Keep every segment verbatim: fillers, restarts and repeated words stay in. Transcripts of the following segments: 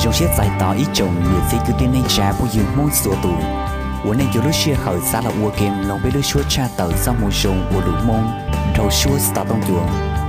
trong chiếc giải tỏ ít chồng người sẽ cứ tên nên trả bao nhiêu môn số tù uốn nên cho lúc xưa khởi giá là uốn kem lòng với lúc chúa cha tờ sau một rồng uốn đủ môn đầu chúa start tông chuồng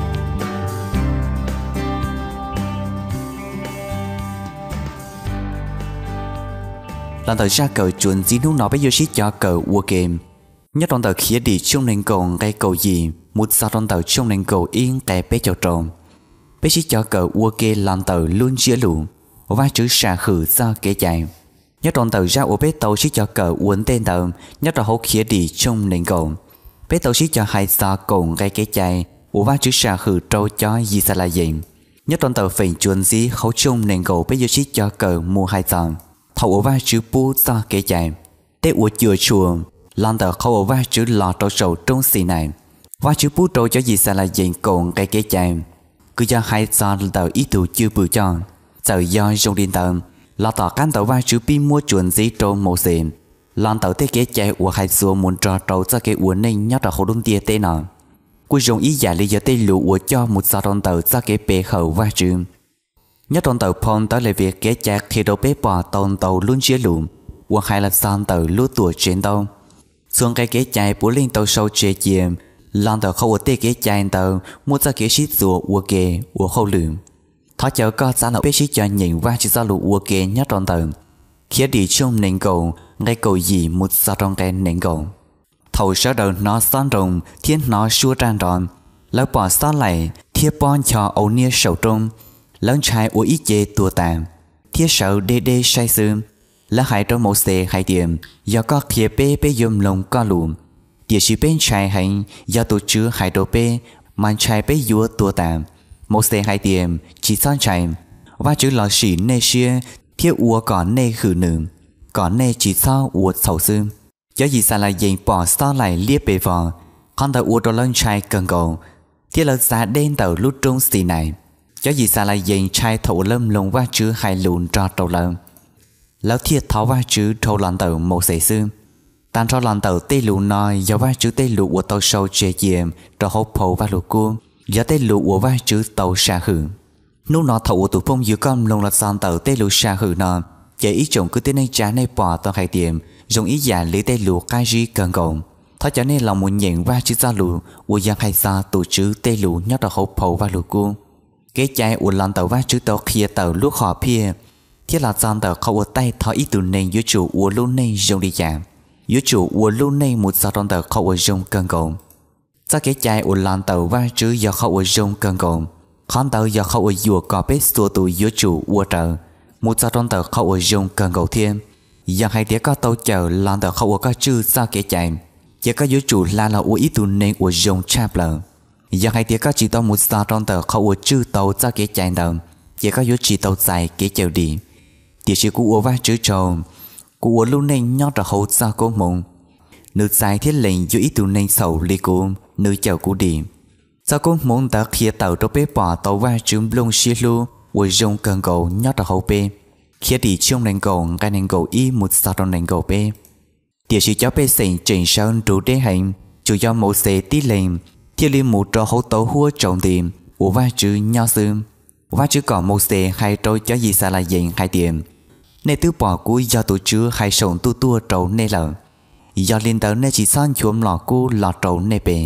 lần thời ra cờ chuẩn gì lúc nào bây giờ xí cho cờ uốn kem nhất trong tờ khía đi trong nền cầu cái cầu gì một sao trong tờ trong nền cầu yên tại bé chào tròn bé xí cho cờ uốn kem lần tờ luôn chia lũ và chữ xả khử ra kế chạy nhất trong tờ ra ở bé tàu xí cho cờ uốn tên tờ nhất là hậu khía đi trong nền cầu bé tàu xí cho hai sao cùng cái kế chạy và chữ xả khử trâu cho gì sẽ là gì nhất trong tờ phải chuẩn gì hậu trong nền cầu bé giờ xí cho cờ mua hai sao thầu và chữ pu ra kế chạy để uốn chừa chùa lần tờ khâu và chữ lọ trâu sầu trong xì này và chữ pu trâu cho gì sẽ là gì cùng cái kế chạy cứ cho hai sao tờ ít tuổi chưa bự cho giờ do trong điện tờ là tỏ cán tàu vai chữ pi mua chuẩn gì trong một xịn lần tàu thế kế chạy của hai số muốn trò trâu cho cái uốn nên nhớ là hồ đông tia tên nào cuối dùng ý giả lý do tây lũ của cho một sao trong tàu cho cái bể khẩu vai chữ nhất trong tàu phong tới là việc kế chạy khi đầu bể bỏ tàu tàu luôn chia lũ của hai là sao tàu lúa tuổi trên tàu xuống cái kế chạy bố lên tàu sâu chế chiêm lần tàu không có tê kế chạy tàu mua cho kế xít rùa của kề của khâu lửng thọ chờ có giá là biết sĩ cho nhìn qua chỉ ra lũ uo kê nhất trong tầng khi đi trong nền cầu ngay cầu gì một sao trong cái nền cầu thầu sở đầu nó son rồng thiên nó xua trang trònแล้วbỏ sao lại thiết bon cho ấu nia sầu trung lớn trai uo ít chê tua tàn thiết sầu đê đê say sươngแล้วhãy trong một xe hai điểm do có khía bê bê dùm lồng co lùm địa chỉ bên trai hành do tổ chứa hai đồ bê màn trai bê dúa tua tàn một xe hai điểm chỉ son chạy và chữ lò xỉ nê xia thiết ua còn nê khử nữ còn nê chỉ sao ua sầu sư cho gì sao lại dành bỏ sao lại liếp bề vò con tàu ua đồ lên trai cần cầu thiết là giá đen tàu lút trong xì này cho gì sao lại dành trai thổ lâm lồng và chữ hai lùn cho trâu lâmแล้วthiết tháo và chữ trâu lần tàu một xe sư tan cho lần tàu tê lù nói do và chữ tê lù của tàu sâu chế chiềm cho hộp phổ và lù cua giờ tê lũ của vai chữ tàu xa hử nô nó thầu tụ phong dưới con lồng là san tàu tê lũ xa hử nó chỉ ý chồng cứ tên này trả này bỏ tàu hai điểm dùng ý giả lấy tê lũ cái gì cần gồm thọ cho nên lòng muốn nhận vai chữ ra lũ của giang hay xa tụ chữ tê lũ nhớ là hộp phổ và lũ cu cái trái của lần tàu vai chữ tàu kia tàu lúc họ pia thiết là san tàu không ở tay thọ ý tụ nên dưới chủ của luôn này dùng đi chạm dưới chủ của luôn này một sao trong tàu không ở dùng cần gồm cho cái chai ở lan tàu và chữ do khâu ở trong cần gồm khán tàu do khâu ở dùa có bếp xua tù dưới chủ ua trợ một sao trong tàu khâu ở trong cần gầu thêm do hai đứa có tàu chờ lan tàu khâu ở có chữ cho cái chai chỉ có dưới chủ là là ở ít tù nên ở trong chap lờ do hai đứa có chỉ tàu một sao trong tàu khâu ở chữ tàu cho cái chai tàu chỉ có dưới chỉ tàu dài cái chờ đi địa chỉ của và chữ trầu của luôn nên nhót ra hậu sao cô mộng nữ dài thiết lệnh dưới ít tù nên sầu li cô nữ chào cú đi sau cô muốn ta khía tàu cho bé bỏ tàu va trúng lông xí lu quay rong cần cầu nhót ở hậu bê khía đi trong nền cầu cái nền cầu y một sao trong nền cầu bê địa chỉ cho bé sành trình sơn trụ đế hành chủ do một xe tí lệnh thiết liên một trò hậu tàu hua trọng điểm của va chữ nho sư va chữ còn một xe hai trôi cho gì xa là dành hai điểm nên tứ bỏ cuối do tổ chứa hai sòng tu tua trầu nê lợn do liên tới nên chỉ son chuông lọ cu lọ trầu nê bề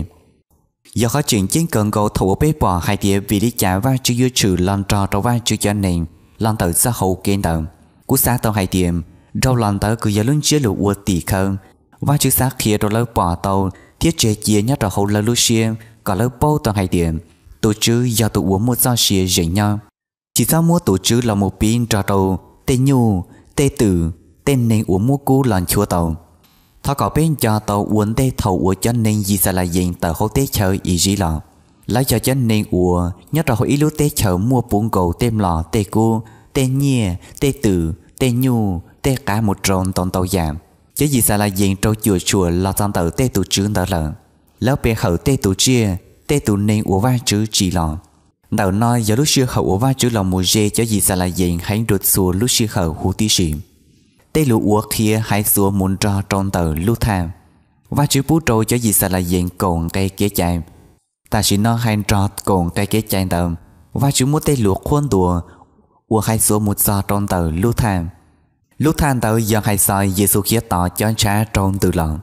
do khó chuyện chiến cần cầu thủ bế bỏ hai địa vì đi trả vai chữ dưới trừ lần trò trò vai chữ cho nền lần tới xã hậu kiến tờ cú xã tàu hai điểm đâu lần tới cứ giờ luôn chia lũ uất tỷ hơn vai chữ xã kia rồi lỡ bỏ tàu thiết chế chia nhất là hậu lỡ lưu xia còn lỡ bao tàu hai điểm tổ chữ do tụ uống một do xia dễ nhau chỉ sao mua tổ chữ là một pin trò tàu tê nhu tê tử tên nền uống mua cú lần chua tàu thọ có bên cho tàu uốn tê thầu uốn cho nên gì sẽ là gì tàu hậu tê chơi ý gì lọ lấy cho cho nên uốn nhất là hội ý lúc tê chờ mua bún cầu tem lọ tê cu tê nhia tê tử tê nhu tê cả một tròn tòn tàu giảm chứ gì sẽ là gì trâu chùa chùa là trong tàu tê tụ trứng đó lợnแล้วไปhậu tê tụ chia tê tụ nên uốn vai chữ chỉ lọ đầu nói giờ lúc xưa hậu uốn vai chữ là mùa dê cho gì sẽ là gì hãy đột xua lúc xưa hậu hú tí xìm tê lũ uống kia hai xua muốn cho trong tờ lưu tham và chữ bút trôi cho gì sẽ là diện cồn cây kế chạy ta chỉ nói hai trọt cồn cây kế chạy tờ và chữ muốn tê lũ khuôn đùa ua hai số một giờ trong tờ lúc than lúc than tờ giờ hai soi Giêsu khía tỏ cho cha trong từ lòng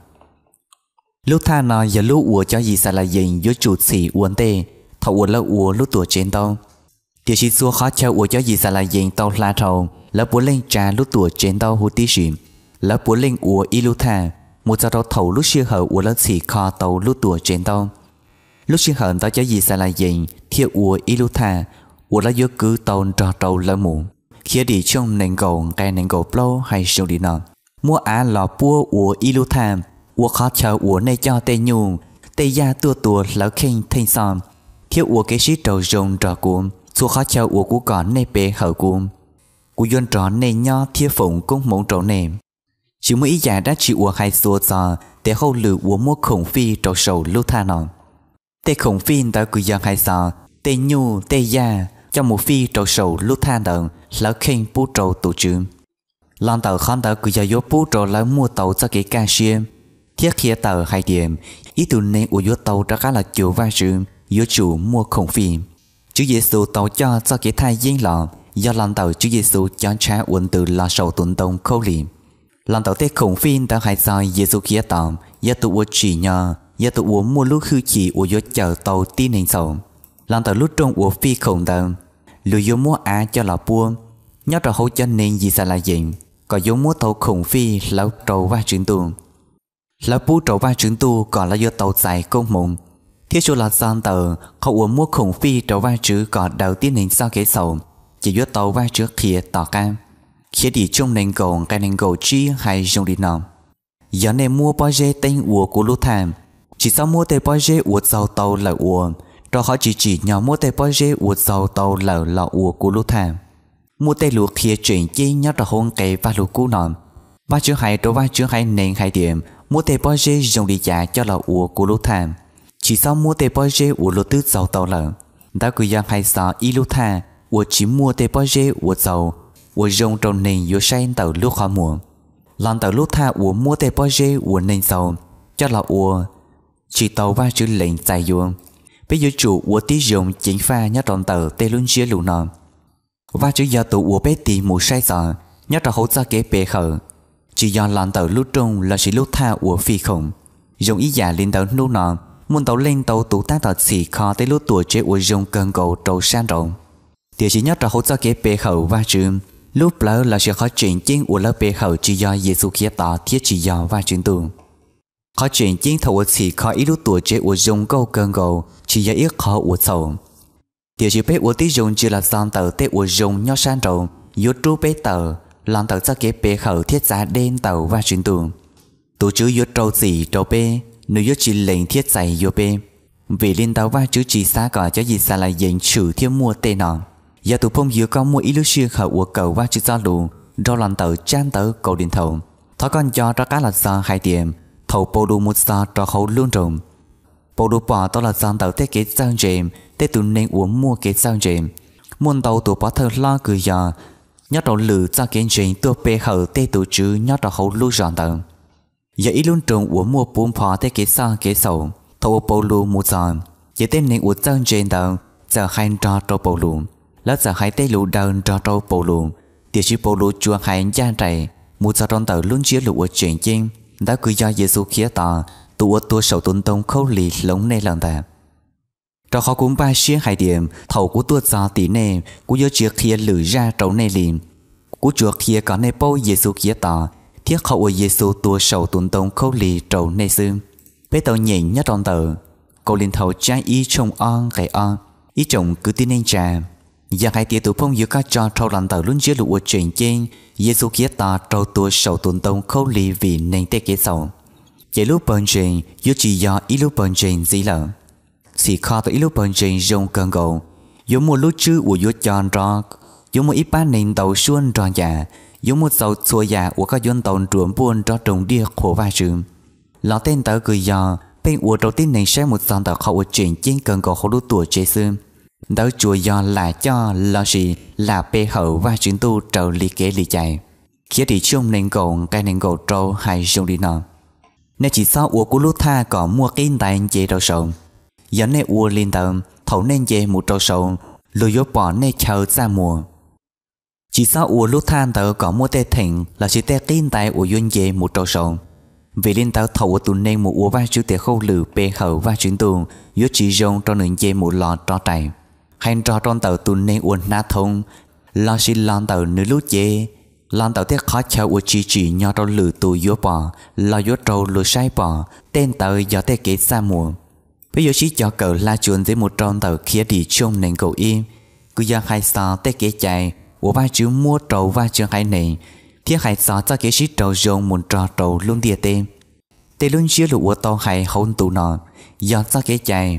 lúc than nó giờ lúc ua cho gì sẽ là gì yếu chủ sĩ uốn tê thọ ua là ua lúc tuổi trên tao điều chỉ xua khó cho ua cho gì sẽ là gì tao la thầu là bố lên cha lúc tuổi trên tao hút tí xỉm là bố lên ua y lúc than một giờ tao thầu lúc xưa hở ua là xỉ kho tao lúc tuổi trên tao lúc xưa hở tao cho gì sẽ là gì thiệu ua y lúc than ua là yếu cứ tao trò trâu là mù khi đi trong nền cầu cái nền cầu plo hay sâu đi nọ mua á lò bua ua y lúc than ua khó chờ ua này cho tê nhung tê gia tua tua lão khen thanh xòm thiếu ua cái xí trầu rồng trò cuộn xua khó chờ ua của còn này bề hở cuộn của dân trò này nho thiết phụng cũng muốn trầu nệm chỉ mới ý giả đã chịu ua hay xua giờ để hậu lử ua mua khổng phi trầu sầu lúc tha nọ tê khổng phi đã cứ dân hay giờ tê nhu tê gia cho một phi trầu sầu lúc tha đợn lão khen bút trầu tổ trứng lần tàu khăn tàu cứ giờ bút trầu lão mua tàu cho cái ca xiêm thiết kia tờ hai điểm ý tụ nên của yếu tàu đã khá là chiều vai sự yếu chủ mua khổng phim Chúa Giêsu tàu cho cho cái thai yên lọ do lần tàu Chúa Giêsu cho cha uốn từ là sầu tuần tông khâu liệm lần tàu tết khổng phim đã hai soi Giêsu kia tàu do tụ uốn chỉ nhờ do tụ uốn mua lúc hư chỉ uốn yếu chờ tàu tin hình sầu lần tàu lúc trong uốn phi khổng tàu lùi yếu mua á cho là buông nhớ trò hỗ cho nên gì sẽ là gì còn yếu mua tàu khổng phi lão trầu vai chuyển tuồng là bố trầu vai chứng tu còn là do tàu dài công mộng thiết số là gian tờ họ uống mua khổng phi trầu vai chữ còn đầu tiên hình sao kế sầu chỉ do tàu vai chữ khía tỏ cam khía đi trong nền cầu cái nền cầu chi hay trong đi nọ giờ này mua bao dê tên ua của lũ tham chỉ sau mua tên bao dê ua giàu tàu là ua rồi họ chỉ chỉ nhỏ mua tên bao dê ua giàu tàu là là ua của lũ tham mua tên lũ khía chuyển chi nhớ là hôn cây và lũ cũ nọ vai chữ hay trầu vai chữ hay nền hay điểm mua tê bao dê dùng đi trả cho là ua của lũ tham chỉ sau mua tê bao dê ua lũ tứ giàu tàu lợn đã cứ giang hay sao y lũ tha ua chỉ mua tê bao dê ua giàu ua dùng trong nền yếu say tàu lũ khó mua làm tàu lũ tha ua mua tê bao dê ua nền giàu cho là ua chỉ tàu va chữ lệnh dài dùng bây giờ chủ ua tí dùng chính pha nhớ trong tàu tê luôn chia lũ nọ va chữ giờ tụ ua bé tì mù say sợ nhớ trong hỗ trợ kế bề khờ chỉ do làm tàu lúc trung là chỉ lúc tha của phi khổng dùng ý giả lên tàu lúc nọ muốn tàu lên tàu tụ tác tàu xì kho tới lúc tuổi chế của dùng cơn cầu trâu san rộng điều chỉ nhất là hỗ trợ kế bề khẩu và trường lúc lỡ là sẽ khó chuyển chiến của lớp bề khẩu chỉ do Giêsu kia tỏ thiết chỉ do và trường tường khó chuyển chiến thầu xì kho ít lúc tuổi chế của dùng câu cơn cầu chỉ do ít khó của sầu điều chỉ biết của tí dùng chỉ là gian tàu tết của dùng nho san rộng yếu tru bế tàu làm tàu cho kế bề khẩu thiết giá đen tàu và chuyển tường tổ chữ yếu trâu gì trâu bê nếu yếu chỉ lệnh thiết giày yếu bê vì liên tàu và chữ chỉ xa gọi cho gì xa là dành trừ thiên mua tê nọ giờ tụ phong yếu có mua ý lúc xưa khẩu của cầu và chữ giao lù do làm tàu chan tàu cầu điện thầu thó con cho ra cá là do hai điểm thầu bồ đu một giờ cho khẩu luôn rồng bồ đu bỏ đó là gian tàu tê kế giao dềm tê tụ nên uống mua kế giao dềm muôn tàu tụ bỏ thơ lo cười giờ nhớ đầu lử cho kiến chuyện tôi bê hở tê tổ chữ nhớ đầu hậu lưu rọn tờ giờ ít luôn trồng của mua bún phò tê kế sa kế sầu thầu bầu lù một giòn giờ tên nên của chân trên tờ giờ hai trò trâu bầu lù lát giờ hai tê lù đơn trò trâu bầu lù địa chỉ bầu lù chùa hai gia trầy một giờ trong tờ luôn chia lù ở chuyện chim đã cứ do Giêsu khía tờ tụ ở tua sầu tuân tông khâu lì lống nê lần tờ cho họ cũng ba xuyên hai điểm thầu của tua giò tỷ nê của do chia khía lử ra trâu nê liền của chùa khía có nê bao Giêsu khía tờ thiết hậu ở Giêsu tua sầu tuần tông khâu lì trâu nê xương bé tàu nhện nhất trong tờ cầu liền thầu trái ý trông on gầy on ý chồng cứ tin nên trà giờ hai tia tụ phong giữa các trò trâu làm tờ luôn chia lụa chuyện trên Giêsu khía tờ trâu tua sầu tuần tông khâu lì vì nên tê kế sầu chỉ lúc bận chuyện yếu chỉ do ý lúc bận chuyện gì lợ xì kho tới lúc bận chuyện rong cơn gầu yếu một lúc chứ của yếu tròn trò yếu một ít bán nền tàu xuân tròn già yếu một dầu xua già của các dân tàu truộm buôn cho trồng đĩa khổ vai trường lão tên tớ cười giò bên của đầu tiên này sẽ một dòng tàu khẩu chuyện trên cơn gầu khổ đu tuổi chế xương đỡ chùa giò là cho là gì là bê hậu vai trường tu trầu lì kế lì chạy khi thì chung nền gầu cái nền gầu trâu hay dùng đi nọ nên chỉ sau của của lúc tha có mua cái tay chế đầu sầu giờ này ua lên tầm thấu nên dê một trâu sầu lùi yếu bỏ nên chờ ra mùa chỉ sao ua lúc than tờ có mua tê thỉnh là chỉ tê tin tại ua duyên dê một trâu sầu vì liên tờ thầu ua tụi nên một ua vai chú tê khâu lử bê khẩu vai chuyến tù yếu chỉ rong cho nền dê một lọ trò trải hay trò trong tờ tụi nên ua na thông là chỉ làm tờ nữ lúc dê làm tờ tê khó chào ua chỉ chỉ nhỏ trâu lử tù yếu bỏ là yếu trâu lử sai bỏ tên tờ do tê kế xa mùa bây giờ chỉ cho cậu la chuồn với một trong tờ kia đi chung nên cậu im cứ giờ hai sao tê kế chạy ua vai chú mua trâu vai chương hai này thiết hai sao cho kế sĩ trâu rong một trò trâu luôn địa tên tê luôn chia lụa to hay hôn tụ nọ do cho kế chạy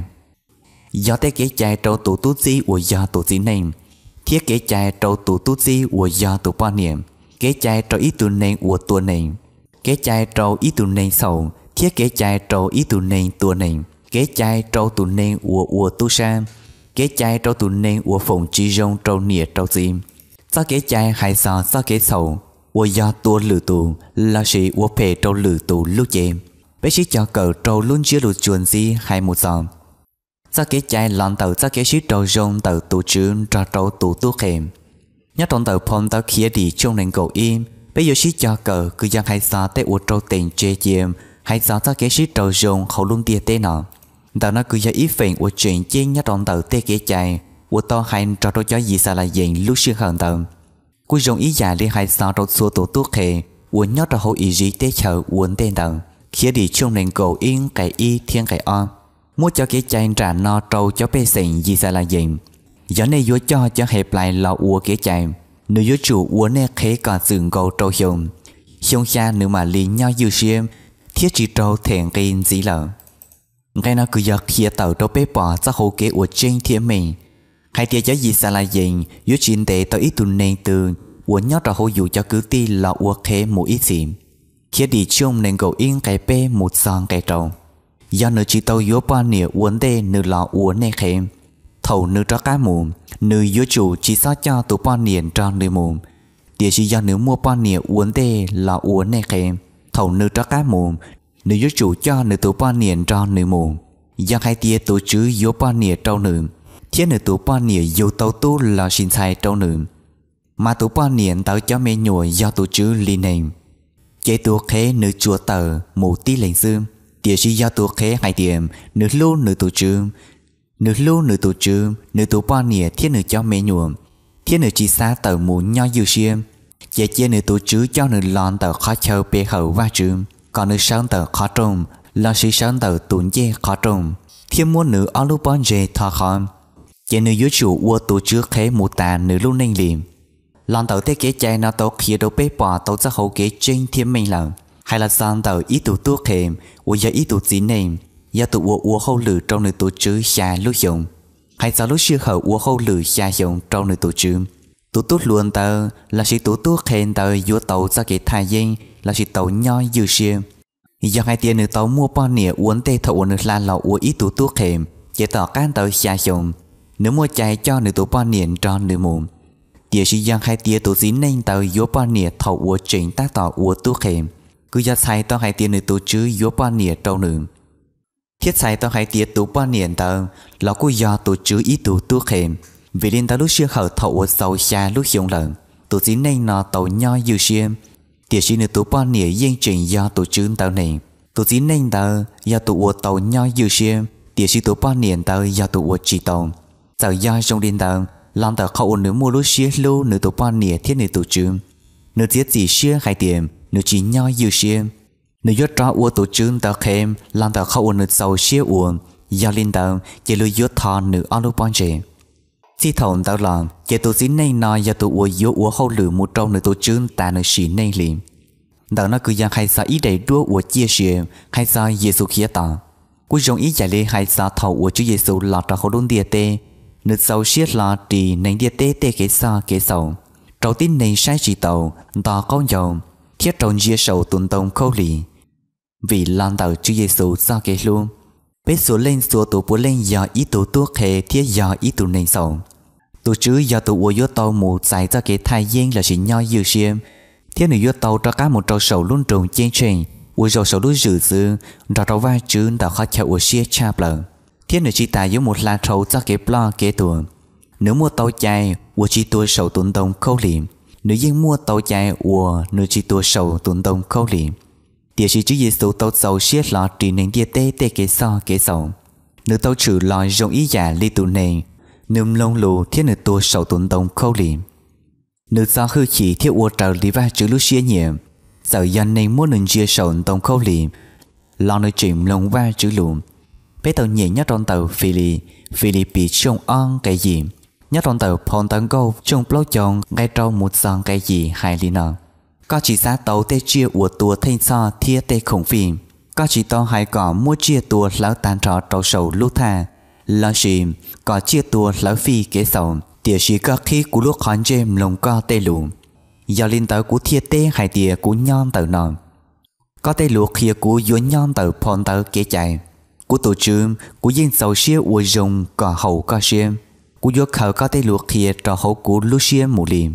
do tê kế chạy trâu tụ tút gì ua do tụ gì này thiết kế chạy trâu tụ tút gì ua do tụ bao niệm kế chạy trâu ít tụ này ua tua này kế chạy trâu ít tụ này sầu thiết kế chạy trâu ít tụ này tua này kế chạy trâu tụ này ua ua tu sa kế chạy trâu tụ này ua phồng chi rong trâu nịa trâu gì do kế chạy hai sao do kế sầu ua do tua lử tụ là sĩ ua phê trâu lử tụ lúc chế bé sĩ cho cờ trâu luôn chưa lụt chuồn gì hay một sao do kế chạy làm tàu do kế sĩ trâu rong tàu tụ trướng cho trâu tụ tu kèm nhớ trong tàu phong tàu kia đi chung nên cầu im bây giờ sĩ cho cờ cứ giang hai sao tới ua trâu tiền chê chiêm hai sao do kế sĩ trâu rong khẩu luôn tia tê nọ tàu nó cứ giang ít phèn ua chuyện trên nhớ trong tàu tê kế chạy ua to hành cho trâu cho gì sao là gì lúc xưa hơn tàu cú rong ý già đi hai sao trâu xua tổ tuốt khề ua nhớ trâu hậu ý gì tê chờ uốn tên tàu kia đi chung nên cầu yên cái y thiên cái o mua cho cái chạy trả no trâu cho bê sình gì sao là gì giờ này vô cho cho hẹp lại lò ua cái chạy nếu vô chủ uốn nè khế còn dừng cầu trâu hiồng hiồng xa nếu mà lì nhau dư xiêm thiết chỉ trâu thèn kinh gì lợ cái nó cứ giật kia tàu trâu bê bỏ ra hậu kế ua trên thiên mình hai tia cho gì sao là gì vô chuyện tệ tao ít tuần nên từ uốn nhớ trò hậu dụ cho cứ ti lò ua khế một ít xịm kia đi chung nên cầu yên cái bê một son cái trâu do nữ chỉ tàu vô bao nhiêu uốn đê nữ lò uốn nè khế thầu nữ cho cá mù nữ vô chủ chỉ sao cho tụ bao nhiêu cho nữ mù địa chỉ do nữ mua bao nhiêu uốn đê lò uốn nè khế thầu nữ cho cá mù nữ vô chủ cho nữ tụ bao nhiêu cho nữ mù do hai tia tụ chữ vô bao nhiêu trâu nữ thiết nữ tụ bao nhiêu vô tàu tu là xin sai trâu nữ mà tụ bao nhiêu tàu cho mê nhồi do tụ chữ li này chế tụ khế nữ chùa tờ mù tí lệnh dương địa chỉ do tụ khế hai điểm nữ lưu nữ tụ chữ nữ lưu nữ tụ chữ nữ tụ bao nhiêu thiết nữ cho mê nhồi thiết nữ chỉ xa tờ mù nho dư xiêm chế chế nữ tụ chữ cho nữ lon tờ khó chờ bê hậu va chữ còn nữ sáng tờ khó trông là sĩ sáng tờ tụn dê khó trông thiên muốn nữ ở lúc bọn dê thọ khom chế nữ dưới chủ ua tụ trước khế một tà nữ lúc nên liềm lon tàu tế kế chạy nó tàu kia đâu bế bỏ tàu ra hậu kế trên thiên minh lần hay là sang tàu ý tụ tuốt khềm ua giờ ý tụ gì nềm do tụ ua ua hậu lử trong nữ tụ chứ xa lúc dùng hay sao lúc xưa hậu ua hậu lử xa dùng trong nữ tụ chứ tụ tốt luôn tàu là sĩ tụ tuốt khềm tàu vô tàu ra kế thai dân là sĩ tàu nhoi dư xiêm do hai tiền nữ tàu mua bao nhiêu uốn tê thầu nữ là lò ua ý tụ tuốt khềm chế tỏ can tàu xa dùng nếu mua chạy cho nữ tụ bao nhiêu cho nữ mù địa chỉ giang hai tia tụ dính nên tàu vô bao nhiêu thầu ua trình tác tỏ ua tu khềm cứ ra sai tao hai tia nữ tụ chứ vô bao nhiêu trâu nữ thiết sai tao hai tia tụ bao nhiêu tàu là cứ do tụ chứ ý tụ tu khềm vì liên tao lúc xưa hở thầu ua sâu xa lúc dùng lợn tụ dính nên nó tàu nho dư xiêm địa chỉ nữ tụ bao nhiêu yên trình do tụ chứ tàu này tụ dính nên tàu do tụ ua tàu nho dư xiêm địa chỉ tụ bao nhiêu tàu do tụ ua chỉ tàu giờ do trong điên tàu làm tờ khẩu nữ mua lúc xưa lưu nữ tụ bao nhiêu thiết nữ tụ trương nữ thiết gì xưa hai điểm nữ chỉ nhoi dư xưa nữ yết rõ ua tụ trương tờ khem làm tờ khẩu nữ sầu xưa uổng do liên tờ chỉ lưu yết thọ nữ ở lúc bao giờ chỉ thầu tờ lòng chỉ tụ dính nên nói do tụ ua yết ua hậu lử một trong nữ tụ trương ta nữ xỉ nên liền tờ nó cứ giang hay sao ý đầy đua ua chia sẻ hay sao Giêsu khía tờ cuối trong ý giải lệ hay sao thầu ua Chúa Giêsu lọt ra khẩu đôn địa tê nữ sầu xiết là trì nên địa tế tê kế xa kế sầu trâu tin nên sai chỉ tàu tỏ con dầu thiết trâu dìa sầu tuần tông khâu lì vì lan tàu Chúa Giêsu xa kế luôn bế số lên số tụ bố lên do ý tụ tuốt khề thiết do ý tụ nên sầu tụ chứ do tụ ua yếu tàu mù dài ra kế thai gian là chỉ nhoi dư xiêm thiết nữ yếu tàu cho cá một trâu sầu luôn trùng trên trên ua dầu sầu lúc dự dư ra trâu vai chứ đã khó chào ua xia chạp lợn thiết nữ chỉ tài với một lá trâu cho kế plo kế tuồng nếu mua tàu chạy ua chỉ tuổi sầu tuần đông khâu liệm nữ dân mua tàu chạy của nữ chỉ tua sầu tuần đông khâu lì địa chỉ chữ Giêsu tàu sầu xiết lọ chỉ nên địa tê tê kế so kế sầu nữ tàu trừ lòi rong ý giả li tụ này nương lông lù thiết nữ tua sầu tuần đông khâu lì nữ sao hư chỉ thiết uo trầu li va chữ lúc xía nhiệm giờ dân nên muốn nữ chia sầu đông khâu lì lò nữ chìm lông va chữ lùm bé tàu nhẹ nhất trong tàu phi lì phi lì bị trông on cái gì nhất trong tàu phong tấn câu trong blog chồng ngay trong một dòng cái gì hay li nọ có chỉ giá tàu tê chia của tua thanh so thia tê khủng phi có chỉ to hay có mua chia tua lão tàn trọ trâu sầu lúc tha là gì có chia tua lão phi kế sầu địa chỉ các khi của lúc khán jem lồng co tê lù giờ liên tàu của thia tê hay địa của nhon tàu nọ có tê lù kia của vua nhon tàu phong tàu kế chạy của tổ chức của dân sầu xia uo dùng có hậu có xia của vua khờ có tê lù kia trò hậu của lúc xia mù liềm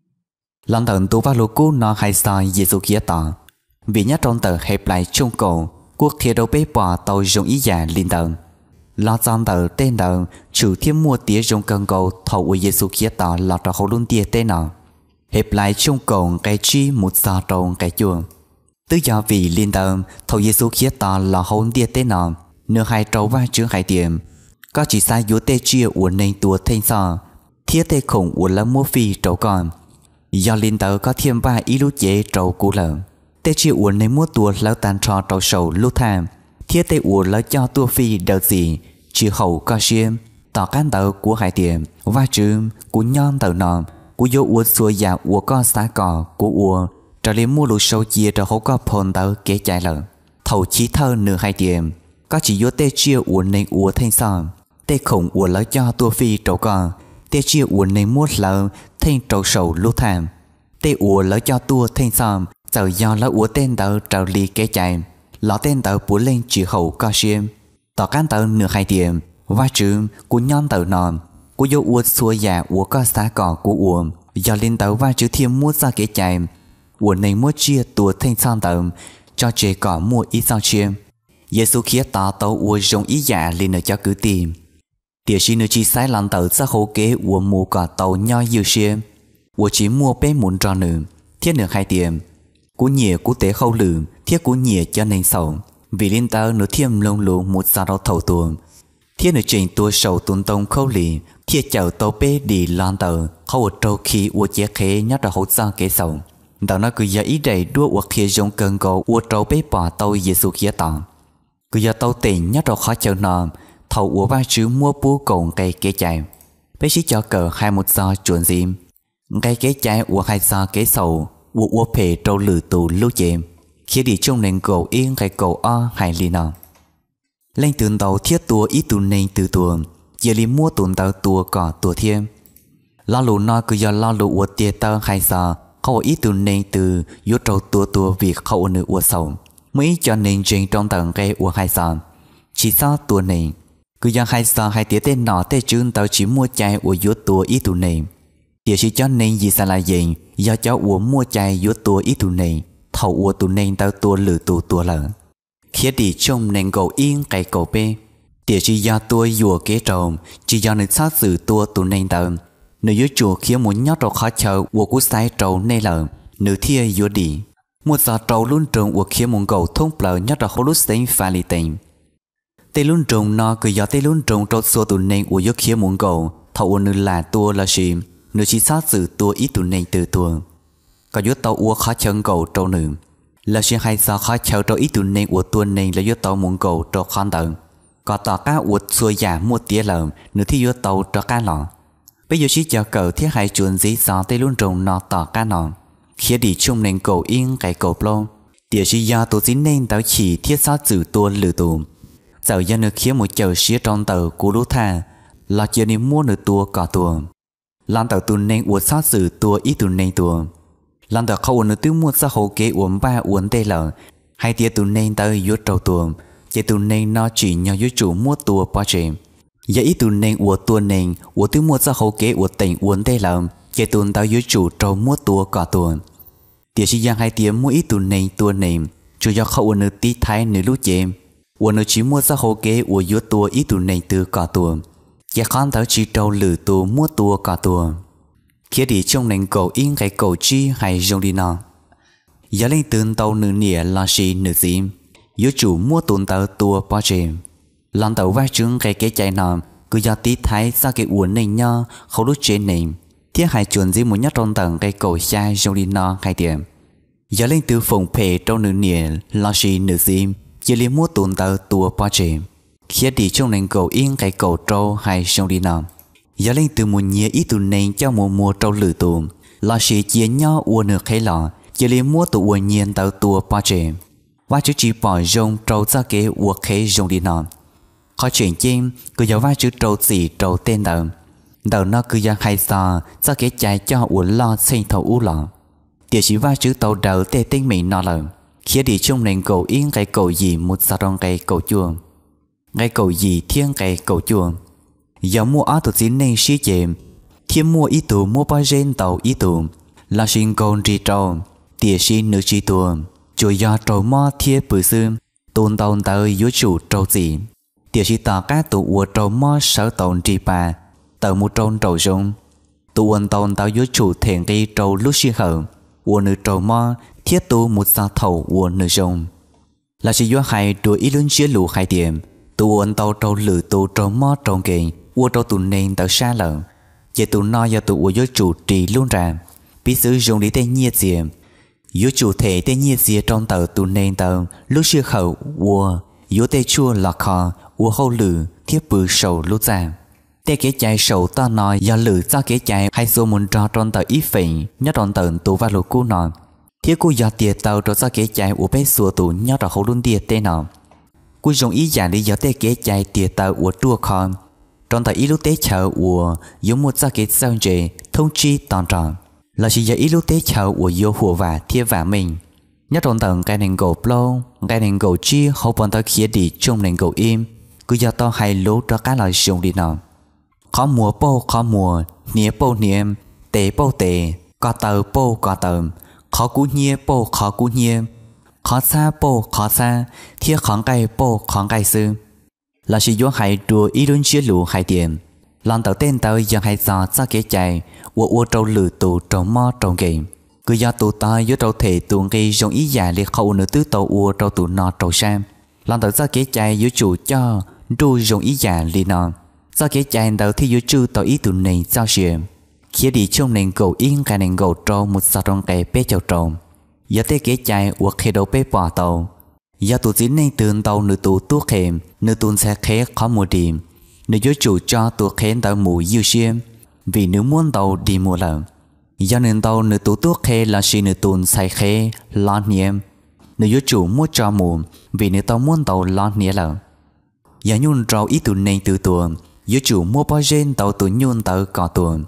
lần thần tu va lô cú nó hay sai Giêsu kia tỏ vì nhát trong tờ hẹp lại trong cổ quốc kia đâu bế bỏ tàu dùng ý giả linh tờ lo trong tờ tên tờ chủ thiên mua tía dùng cần cầu thầu của Giêsu kia tỏ là trò hậu luôn tía tên nọ hẹp lại trong cổ cái chi một sao tròn cái chuồng tức do vì linh tờ thầu Giêsu kia tỏ là hậu tía tên nọ nửa hai trâu va chữ hai điểm có chỉ sai yếu tê chia của nên tua thanh so thiết tê khủng của là mua phi trâu con do linh tờ có thêm ba ý lúc dễ trâu cú lợn tê chia uốn nên mua tua lão tàn trò trâu sầu lúc tham thiết tê uốn lão cho tua phi đợt gì chỉ hậu có xiêm tỏ cán tờ của hải tiệm và trừ của nhon tờ nọ của vô uốn xua già uốn có xá cò của uốn trở lên mua lụt sâu chia trở hậu có phồn tờ kế chạy lợn thầu chí thơ nửa hai tiệm có chỉ vô tê chia uốn nên uốn thanh sòn tê khủng uốn lão cho tua phi trâu con tê chia uốn nên mua lợn thanh trâu sầu lúc tham tê uốn lão cho tua thanh sòn giờ do lão uốn tên tờ trào ly kế chạy lão tên tờ bú lên chỉ hậu co xiêm tỏ cán tờ nửa hai điểm và trừ của nhon tờ nọ của vô uốn xua già uốn có xá cỏ của uốn do lên tờ và trừ thêm mua ra kế chạy uốn nên mua chia tua thanh sòn tờ cho chế cỏ mua ít sao chiêm Giêsu kia tỏ tàu uốn dùng ý giả lên ở cho cứ tìm địa chỉ nơi chỉ sai làm tàu xã hội kế uốn mua cả tàu nhau nhiều xiêm uốn chỉ mua bé muốn cho nữ thiết nửa hai điểm cú nhẹ cú tế khâu lử thiết cú nhẹ cho nên sầu vì liên tao nửa thiêm lông lù một sao đó thầu tuồng thiết nửa trình tua sầu tuần tông khâu lì thiết chậu tàu bé đi lan tàu khâu trâu khi uốn chế khé nhát ra hỗ sao kế sầu tao nó cứ giờ ý đầy đua uốn kia giống cần cầu uốn trâu bé bỏ tàu Giêsu kia tỏ cứ giờ tàu tiền nhát ra khó chờ nọ thầu uốn ba chữ mua bú cồn cây kế chạy bé chỉ cho cờ hai một sao chuẩn dìm cây kế chạy uốn hai sao kế sầu uốn uốn phê trâu lử tù lưu chém khi đi trong nền cầu yên cái cầu o hai li nọ lên tường tàu thiết tua ít tù nền từ tuồng giờ li mua tuần tàu tua cỏ tua thêm lo lù no cứ giờ lo lù uốn tia tơ hai sao khâu ít tù nền từ yếu trâu tua tua việc khâu nữ uốn sầu mấy cho nên trên trong tầng cây uốn hai sao chỉ sao tua nền cứ giờ hai sao hai tia tên nọ tên trương tàu chỉ mua chai uốn yếu tua ít tù nền địa chỉ cho nên gì sao là gì do cháu uống mua chai yếu tua ít tù này thầu uống tù nên tao tua lử tù tua lợn khi đi trong nền cầu yên cái cầu bê địa chỉ do tua dùa kế trồng chỉ do nơi sát xử tua tù nên tao nơi dưới chùa khi muốn nhót rồi khó chờ uống cú sai trâu nê lợn nơi thia yếu đi một giờ trâu luôn trồng uống khi muốn cầu thông bờ nhót rồi hô lút sinh pha lì tình tê luôn trồng nó cứ do tê luôn trồng trâu xua tù nên uống yếu khi muốn cầu thầu uống nơi là tua là gì nữ chỉ sát sự tua ít tụ này từ tuồng có yếu tàu uống khó chân cầu trâu nữ là chuyện hay sao khó chờ trâu ít tụ này của tuần này là yếu tàu muốn cầu trâu khoan tận có tàu cá uống xuôi giả mua tía lợn nữ thì yếu tàu trâu cá lọ bây giờ chỉ cho cầu thiết hai chuồn dí gió tây luôn trồng nọ tàu cá nọ khi đi chung nền cầu yên cái cầu plong địa chỉ do tổ chính nên tàu chỉ thiết sát sự tua lử tù giờ do nữ khi một chờ xía trong tàu cú lú tha là chưa nên mua nữ tua cả tuồng lan tàu tuần nên uốn sát xử tua ít tuần nên tua lan tàu khâu uốn tiêu mua sát hậu kế uốn ba uốn tê lợ hai tia tuần nên tàu yếu trâu tua chỉ tuần nên nó chỉ nhờ yếu chủ mua tua bao chém giờ ít tuần nên uốn tuần nên uốn tiêu mua sát hậu kế uốn tỉnh uốn tê lợ chỉ tuần tàu yếu chủ trâu mua tua cả tua địa chỉ giang hai tia mua ít tuần nên tua nên chủ do khâu uốn tí thái nửa lú chém uốn chỉ mua sát hậu kế uốn yếu tua ít tuần nên từ cả tua chỉ con tao chỉ trâu lử tua mua tua cả tua khi đi trong nền cầu in cái cầu chi hay dùng đi nọ giờ lên tương tàu nữ nịa là gì nữ gì yếu chủ mua tuần tàu tua bao chìm lần tàu vai trứng cái cái chạy nọ cứ giờ tí thái ra cái uốn này nhau không lúc trên này thiết hai chuẩn gì muốn nhất trong tầng cái cầu xa dùng đi nọ hai điểm giờ lên từ phòng phê trong nữ nịa là gì nữ gì chỉ liên mua tuần tàu tua bao chìm khi đi trong nền cầu in cái cầu trâu hay dùng đi nọ giờ lên từ một nhia ít tuần này cho một mùa trâu lử tùm là gì chia nhau uốn được hay lọ chỉ liên mua tụ uốn nhiên tàu tua bao chìm và chữ chỉ bỏ rong trâu ra cái uốn khế dùng đi nọ khó chuyện chim cứ giờ vai chữ trâu gì trâu tên đầu đầu nó cứ giờ hay sao ra cái chạy cho uốn lo xây thầu u lọ địa chỉ vai chữ tàu đầu tê tinh mình nọ lợn khi đi trong nền cầu in cái cầu gì một sao trong cái cầu chuồng cái cầu gì thiên cái cầu chuồng giờ mua áo tụt gì nên xí chìm thiên mua ít tụ mua bao gen tàu ít tụ là xin con đi trâu địa xin nữ chi tuồng chủ do trâu mò thiên bự sư tuôn tàu tới dưới chủ trâu gì địa chỉ tàu các tụ uo trâu mò sở tàu đi bà tàu mua trâu trâu rong tụ uốn tàu tàu dưới chủ thèn đi trâu lúc xí hở uo nữ trâu mò thiết tụ một sao thầu uo nữ rong là chỉ do hai đuổi ít lớn chia lù hai điểm tụ uốn tàu trâu lử tụ trâu mò trâu kề uo trâu tụ nên tàu xa lợn chỉ tụ no do tụ uo dưới chủ trì luôn ra bí sử dụng đi tên nhiệt diệm yếu chủ thể tên nhiệt diệm trong tàu tụ nên tàu lúc xưa khẩu uo yếu tê chua là kho uo hậu lử thiết bự sầu lúc ra tê kế chạy sầu ta nói do lử ra kế chạy hay số muốn cho trong tàu ít phỉnh nhớ trong tàu tụ và lục cú nọ thiết cú do tiệt tàu cho ra kế chạy uo bé xua tụ nhớ trong hậu luôn tiệt tên nọ cú dùng ý giả đi do tê kế chạy tiệt tàu uo tua kho trong tàu ít lúc tế chào uo yếu một ra kế sao chế thông chi toàn tròn là chỉ giờ ít lúc tế chào của yêu hùa và thiên và mình nhất trong tầng cái nền gỗ plo cái nền gỗ chi hậu bọn ta khía đi trong nền gỗ im cứ giờ to hay lố cho các loại dùng đi nào khó mùa bô khó mùa nia bô niệm tề bô tề có tờ bô có tờ khó cú nhia bô khó cú nhia khó xa bô khó xa thiên khó cây bô khó cây sư là chỉ do hai đùa ý luôn chia lũ hai điểm lần đầu tiên tao giờ hay giờ ra kế chạy uo uo trâu lử tụ trâu mò trâu kề cứ giờ tụ ta với trâu thể tụ gây giống ý giả liệt khẩu nữa tứ tàu uo trâu tụ nọ trâu sam lần đầu ra kế chạy với chủ cho đu giống ý giả li nọ ra kế chạy đầu thì với chư tàu ý tụ này giao chuyện khi đi trong nền gỗ yên cái nền gỗ trâu một sao trong cái bé chậu trâu giờ tới kế chạy uo khi đầu bé bỏ tàu giờ tụ chỉ nênตื่น tàu nửa tụ tuốt kèm nửa tuần sẽ khé khó mua điểm nếu giới chủ cho tuột khen tàu mù yêu xiêm vì nếu muốn tàu đi mua lợn do nên tàu nếu tụ tuột khe là chỉ nửa tuần sai khe lo niệm nếu giới chủ mua cho mù vì nếu tàu muốn tàu lo niệm lợn giờ nhung trâu ít tuần nên từ tuần giới chủ mua bao gen tàu tuần nhung tàu cỏ tuần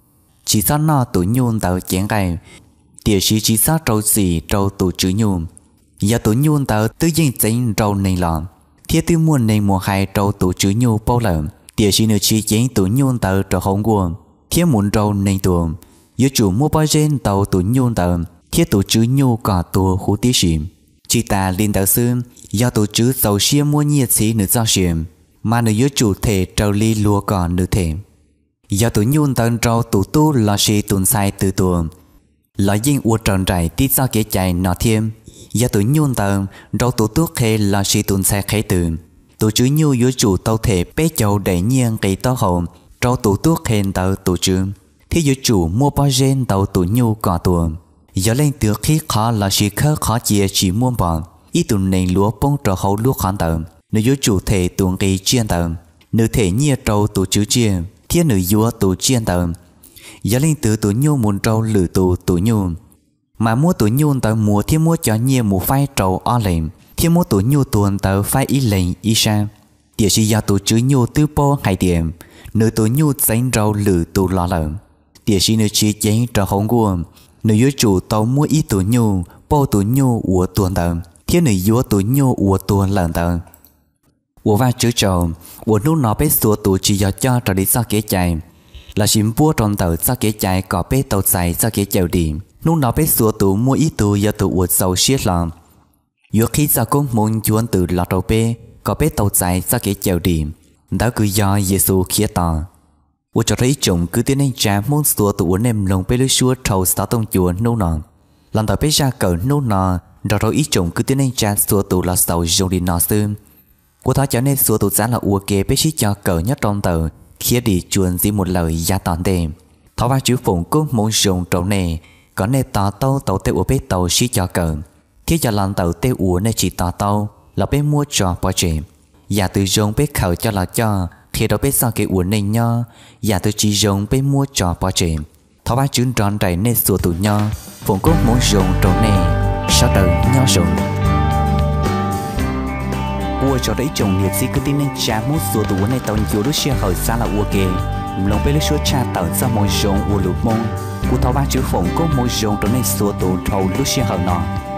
chỉ sao nó tuần nhung tàu chén gai địa chỉ chỉ sao trâu gì trâu tụ chữ nhung giờ tuần nhung tàu tự nhiên chính trâu nên lợn thiết tiêu muôn nên mùa hai trâu tụ chữ nhu bao lợn địa chỉ nơi chi chén tụ nhung tàu trâu hồng quân thiết muốn trâu nên tuồng yếu chủ mua bao gen tàu tụ nhung tàu thiết tụ chữ nhu cả tụ hú tí xìm chỉ ta liên tàu sư do tụ chữ dầu xia mua nhiệt xí nữ giao xìm mà nữ yếu chủ thể trâu ly lúa còn nữ thể do tụ nhung tàu trâu tụ tu là xì tuần sai từ tuồng là dinh uo tròn trải tí sao kế chạy nọ thêm giờ tụi nhung tờ rau tụi tuốt khê là si tuần xe khé từ tụi chữ nhu giữa chủ tàu thể bé chầu đầy nhiên cây to hồn rau tụi tuốt khê tờ tụi chữ thì giữa chủ mua bao gen tàu tụi nhu cỏ tuồng giờ lên từ khi khó là si khớ khó chia chỉ mua bọn ít tụi này lúa bông trò hậu lúa khoản tờ nếu giữa chủ thể tuồng cây chiên tờ nữ thể nhia trâu tụi chữ chiên thiên nữ giữa tụi chiên tờ giờ lên từ tụi nhu muốn trâu lử tụi tụi nhu mà mua tụi nhung tờ mùa thiên mua cho nhiều mùa phai trầu o lệnh thiên mua tụi nhu tuần tờ phai ý lệnh ý sa địa chỉ do tụi chữ nhu tư po hai điểm nữ tụi nhu tránh rau lử tụi lò lợn địa chỉ nữ chỉ chén trò hồng guồng nữ yếu chủ tàu mua ý tụi nhu po tụi nhu của tuần tờ thiên nữ yếu tụi nhu của tuần lợn tờ của va chữ trầu của nút nó bé xua tụi chỉ do cho trò đi sao kế chạy là chim bua tròn tờ sao kế chạy có bé tàu xài sao kế chèo điểm lúc nào bé xua tụ mua ít tụ giờ tụ uất sầu xiết lòng giữa khi ra công muốn chuan từ lọt đầu bé có bé tàu dài ra cái chèo điểm đã cứ do Giêsu khía tỏ 我就thấy chồng cứ tiến anh cha muốn xua tụ nem lòng bê lưới xua trầu sáu tông chùa nô nọ lần đầu bê ra cờ nô nọ rồi rồi ý chồng cứ tiến anh cha xua tụ là sầu dùng đi nọ xưa của tháo cho nên xua tụ giá là ua kê bê xí cho cờ nhất trong tờ khi đi chuồn gì một lời giá tòn đêm tháo ba chữ phụng cũng muốn dùng trầu nè có nên tàu tàu tàu tê ua bê tàu xí cho cờ khi cho lần tàu tê ua nên chỉ tàu tàu là bê mua cho bỏ chuyện và từ dùng bê khẩu cho là cho thì đó biết sao cái uốn này nho, và tôi chỉ dùng bên mua trò bỏ chìm, tháo ba chữ tròn đầy nên sửa tủ nho, phụng cốt muốn dùng trâu nè, sau đời nho dùng. Ua cho đấy chồng nhiệt gì cứ tin nên cha muốn sửa tủ này tàu nhiều lúc xưa hồi xa là ua kề, lòng bên lấy số cha tàu ra môi dùng ua lụt mông, u tháo ba chữ phụng cốt muốn dùng trâu này sửa tủ thầu lúc xưa hồi nọ.